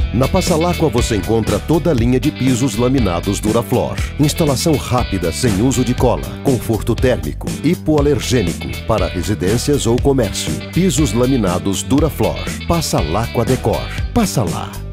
Na Passalacqua você encontra toda a linha de pisos laminados Durafloor. Instalação rápida sem uso de cola, conforto térmico, hipoalergênico para residências ou comércio. Pisos laminados Durafloor. Passalacqua Decor. Passa lá.